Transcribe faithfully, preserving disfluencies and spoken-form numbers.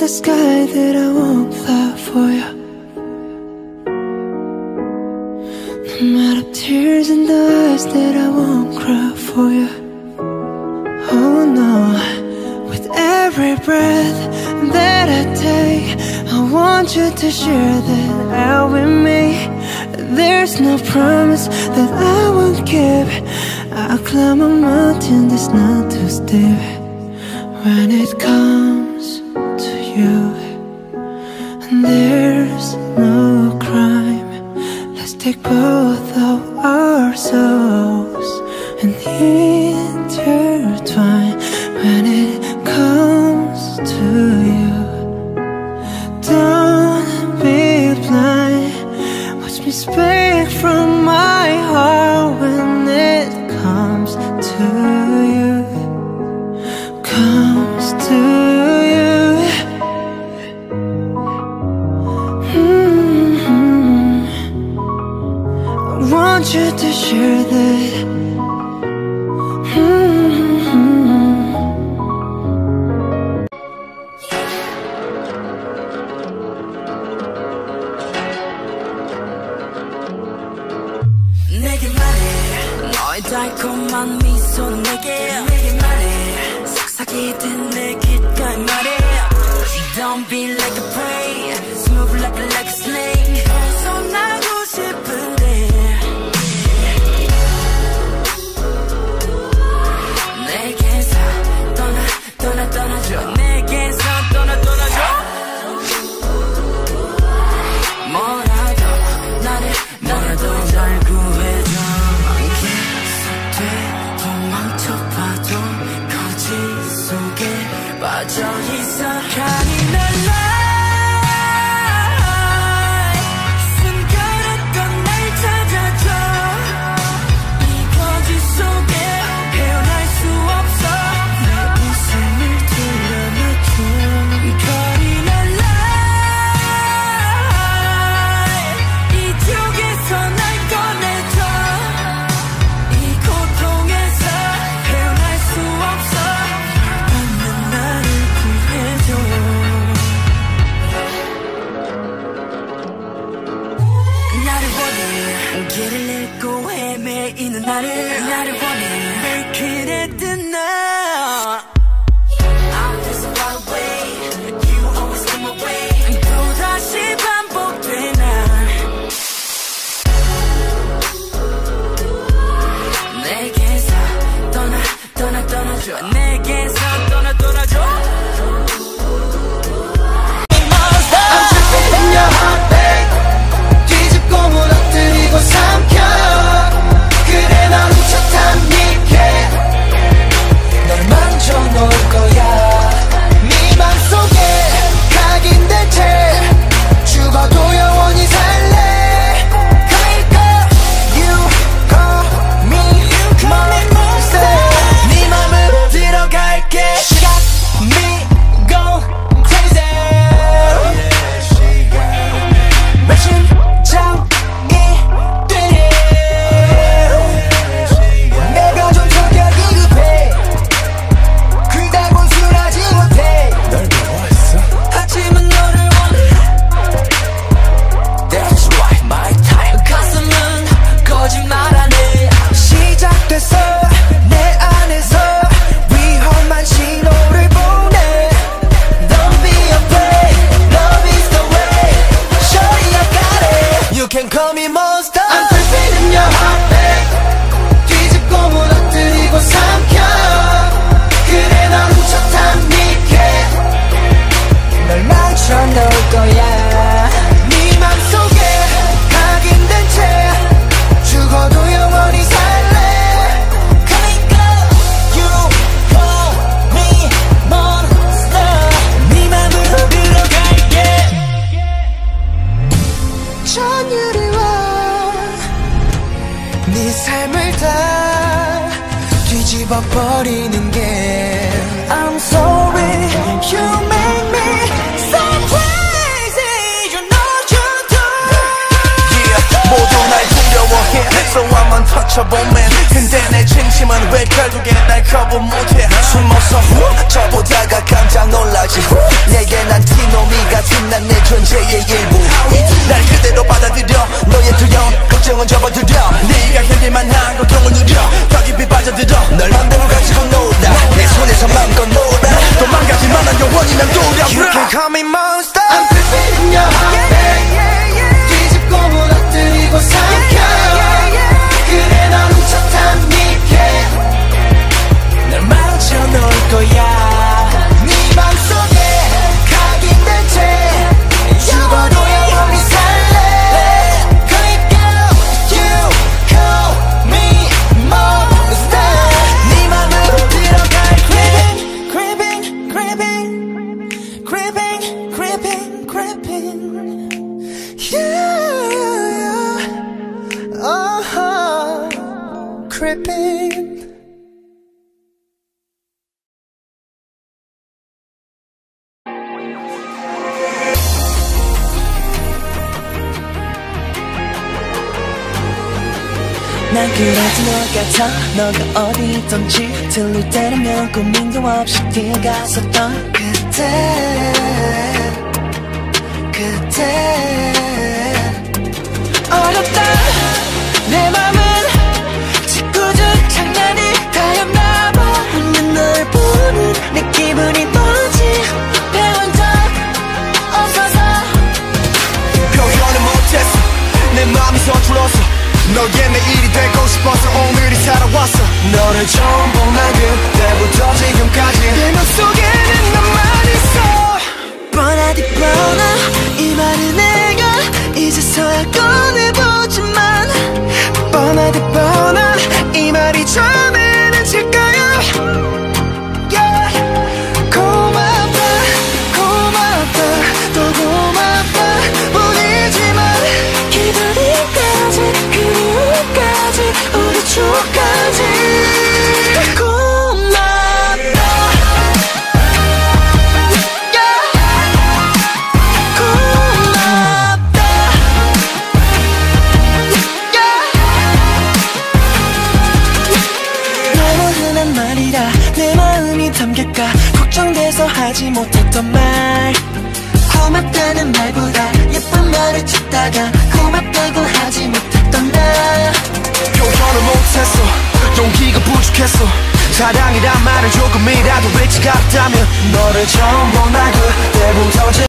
the sky that I won't fly for you. No matter tears in the eyes that I won't cry for you. Oh no, with every breath that I take, I want you to share that out with me. There's no promise that I won't keep. I'll climb a mountain that's not too steep. When it comes to you, and there's no crime, let's take both of our souls and intertwine. When it comes to you, don't be blind. Watch me speak from my heart. When it comes to you, comes to you. Mm-hmm. I want you to share that. Mm-hmm. 내게 말해 너의 달콤한 미소는 내게 내게 말해 속삭이듯 내 귓가에 말해 Don't be like a prey Smooth like a, like a snake 벗어나고 싶은데 내게서 떠나 떠나 떠나줘 내게서 떠나 떠나줘 뭐라도 나를 뭐라도 날 구해줘 도망쳐봐도 거짓 속에 빠져있어 Can't lie 숨겨놨던 날 찾아줘 이 거짓 속에 헤어날 수 없어 내 웃음을 돌려놔줘 Can't lie 이쪽에서 날 꺼내줘 이 고통에서 헤어날 수 없어 받는 나를 구해줘 나를 원해 길을 잃고 헤매이는 나를 나를 원해 Make it at the night I'm just far away You always come away 또다시 반복돼 날 내게서 떠나 떠나 떠나줘 내게서 떠나 떠나줘 I'm tripping in your heart, babe. 뒤집고 무너뜨리고 삼켜. 그래 넌 훔쳐탐닉해. 널 만져놓을 거야. 네 맘속에 각인된 채 죽어도 영원히 살래. 그러니까 you call me monster. 네 맘으로 들어갈게. She got me go crazy. 내 심장이 뛰네. 내가 좀 성격이 급해. 그다곤 순하지 못해. 널 미워했어? 하지만 너를 원해. That's right, my time. 가슴은 거짓말하네. 시작됐어 내 안에서 위험한 신호를 보내. Don't be afraid, love is the way. Shorty, I got it. You can call me monster. I'm tripping in your heart, babe. 뒤집고 무너뜨리고 삼켜. 그래 넌 훔쳐탐닉해. 널 맞춰놓을 거야. 네 맘속에 각인된 채 죽어도 영원히 살래. 그러니까 you call me monster. 네 맘으로 들어갈게. 전율이 와 네 삶을 다 뒤집어버리는 게 I'm sorry you make me so crazy. You know you do. Yeah, 모두 날 두려워해. So I'm untouchable man. 근데 내 진심은 왜 결국엔 날 거부 못해. 숨어서 후 저보다가 깜짝 놀라지. 내게 난 티노미 같은 난 내 존재의 일부. 날 그대로 받아들여 너의 두려움 걱정은 접어들여. 네가 견딜만 한 고통을 누려 더 깊이 빠져들어. 널 맘대로 가지고 놀아 내 손에서 맘껏 놀아. 도망가지만 난 영원히 난 돌아. You can call me monster. I'm creeping in your heart 뒤집고 무너뜨리고 삼켜. 그래 넌 훔쳤단 니게 날 마주쳐 놓을 거야. 네 맘속에 각인된 채 죽어도 영원히 살래. Creep girl, you call me monster. 네 맘으로 들어갈 Creeping, creeping, creeping, creeping, creeping, creeping. Yeah, uh-huh, creeping. 난 그래도 너 같아. 너가 어디 있던지 들릴 때라면 고민도 없이 뛰어갔었던 그때 그때 어렵다. 내 맘은 짓궂은 장난이 다였나봐. 웃는 널 보는 내 기분이 뭐지. 배운 적 없어서 표현을 못했어. 내 맘이 서툴렀어. 너의 내일이 되고 싶어서 오늘이 살아왔어. 너를 처음 본 날 그때부터 지금까지 내 맘속에는 너만 있어. 뻔하디 뻔하 이 말은 내가 이제서야 꺼내보지만 뻔하디 뻔한 이 말이 처음에는 질까요. Yeah. 고맙다 고맙다 또 고맙다 뿐이지만 기다리기까지 그 이후까지 우리 추억까지 담길까 걱정돼서 하지 못했던 말. 고맙다는 말보다 예쁜 말을 찾다가 고맙다고 하지 못했던 나. 표현을 못했어. 용기가 부족했어. 사랑이란 말을 조금이라도 외치 같다면 너를 처음 본 날 그때부터